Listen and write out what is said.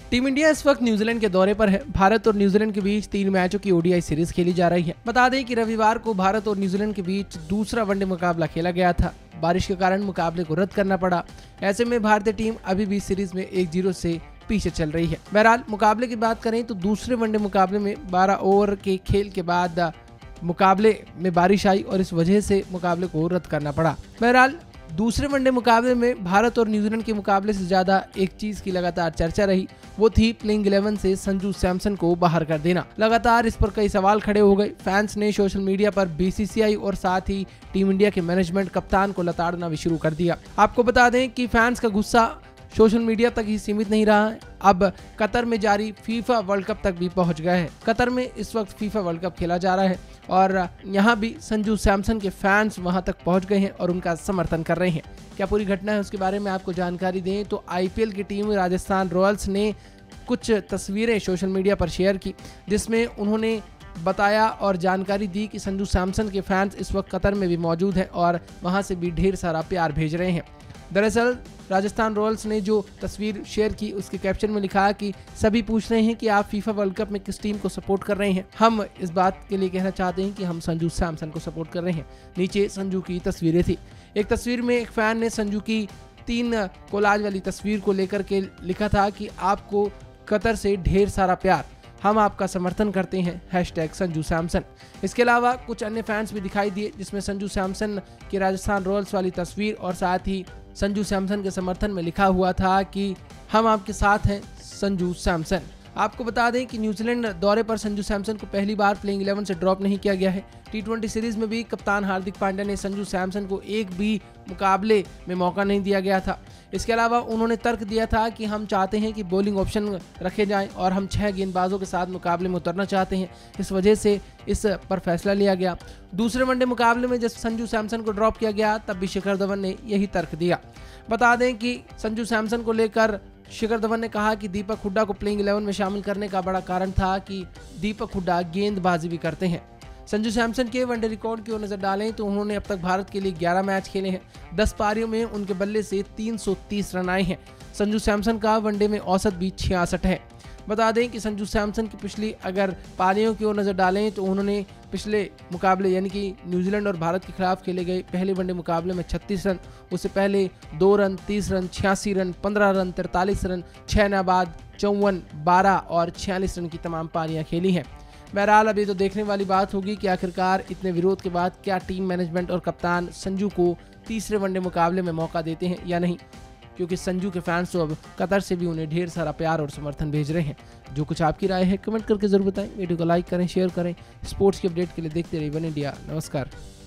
Team India इस वक्त New Zealand के दौरे पर है। भारत और न्यूजीलैंड के बीच 3 मैचों की ओडीआई सीरीज खेली जा रही है। बता दें कि रविवार को भारत और न्यूजीलैंड के बीच दूसरा वनडे मुकाबला खेला गया था। बारिश के कारण मुकाबले को रद्द करना पड़ा। ऐसे में भारतीय टीम अभी भी सीरीज में 1-0 से पीछे चल रही है। बहरहाल मुकाबले की बात करें तो दूसरे वनडे मुकाबले में 12 ओवर के खेल के बाद मुकाबले में बारिश आई और इस वजह से मुकाबले को रद्द करना पड़ा। बहरहाल दूसरे वनडे मुकाबले में भारत और न्यूजीलैंड के मुकाबले से ज्यादा एक चीज की लगातार चर्चा रही, वो थी प्लेइंग 11 से संजू सैमसन को बाहर कर देना। लगातार इस पर कई सवाल खड़े हो गए। फैंस ने सोशल मीडिया पर बीसीसीआई और साथ ही टीम इंडिया के मैनेजमेंट कप्तान को लताड़ना भी शुरू कर दिया। आपको बता दें कि फैंस का गुस्सा सोशल मीडिया तक ही सीमित नहीं रहा है, अब कतर में जारी फीफा वर्ल्ड कप तक भी पहुंच गया है। कतर में इस वक्त फीफा वर्ल्ड कप खेला जा रहा है और यहां भी संजू सैमसन के फैंस वहां तक पहुंच गए हैं और उनका समर्थन कर रहे हैं। क्या पूरी घटना है उसके बारे में आपको जानकारी दें तो आईपीएल की टीम राजस्थान रॉयल्स ने कुछ तस्वीरें सोशल मीडिया पर शेयर की, जिसमें उन्होंने बताया और जानकारी दी कि संजू सैमसन के फैंस इस वक्त कतर में भी मौजूद हैं और वहां से भी ढेर सारा प्यार भेज रहे हैं। दरअसल राजस्थान रॉयल्स ने जो तस्वीर शेयर की उसके कैप्शन में लिखा कि सभी पूछ रहे हैं कि आप फीफा वर्ल्ड कप में किस टीम को सपोर्ट कर रहे हैं। हम इस बात के लिए कहना चाहते हैं कि हम संजू सैमसन को सपोर्ट कर रहे हैं। नीचे संजू की तस्वीरें थी। एक तस्वीर में एक फैन ने संजू की 3 कोलाज वाली तस्वीर को लेकर के लिखा था कि आपको कतर से ढेर सारा प्यार, हम आपका समर्थन करते हैं, #संजू सैमसन। इसके अलावा कुछ अन्य फैंस भी दिखाई दिए जिसमें संजू सैमसन की राजस्थान रॉयल्स वाली तस्वीर और साथ ही संजू सैमसन के समर्थन में लिखा हुआ था कि हम आपके साथ हैं संजू सैमसन। आपको बता दें कि न्यूजीलैंड दौरे पर संजू सैमसन को पहली बार प्लेइंग 11 से ड्रॉप नहीं किया गया है। T20 सीरीज में भी कप्तान हार्दिक पांड्या ने संजू सैमसन को एक भी मुकाबले में मौका नहीं दिया गया था। इसके अलावा उन्होंने तर्क दिया था कि हम चाहते हैं कि बॉलिंग ऑप्शन रखे जाएं और हम 6 गेंदबाजों के साथ मुकाबले में उतरना चाहते हैं, इस वजह से इस पर फैसला लिया गया। दूसरे वनडे मुकाबले में जब संजू सैमसन को ड्रॉप किया गया तब भी शिखर धवन ने यही तर्क दिया। बता दें कि संजू सैमसन को लेकर शिखर धवन ने कहा कि दीपक हुड्डा को प्लेइंग 11 में शामिल करने का बड़ा कारण था कि दीपक हुड्डा गेंदबाजी भी करते हैं। संजू सैमसन के वनडे रिकॉर्ड की ओर नजर डालें तो उन्होंने अब तक भारत के लिए 11 मैच खेले हैं। 10 पारियों में उनके बल्ले से 330 रन आए हैं। संजू सैमसन का वनडे में औसत भी 66 है। बता दें कि संजू सैमसन की पिछली अगर पारियों की ओर नजर डालें तो उन्होंने पिछले मुकाबले यानी कि न्यूजीलैंड और भारत के खिलाफ खेले गए पहले वनडे मुकाबले में 36 रन, उससे पहले 2 run, 30 run, 86 run, 15 run, 43 run, 6 नाबाद, 54, 12 और 46 रन की तमाम पारियां खेली हैं। बहरहाल अब ये तो देखने वाली बात होगी कि आखिरकार इतने विरोध के बाद क्या टीम मैनेजमेंट और कप्तान संजू को तीसरे वनडे मुकाबले में मौका देते हैं या नहीं, क्योंकि संजू के फैंस तो अब कतर से भी उन्हें ढेर सारा प्यार और समर्थन भेज रहे हैं। जो कुछ आपकी राय है कमेंट करके जरूर बताएं। वीडियो को लाइक करें, शेयर करें। स्पोर्ट्स की अपडेट के लिए देखते रहिए वन इंडिया। नमस्कार।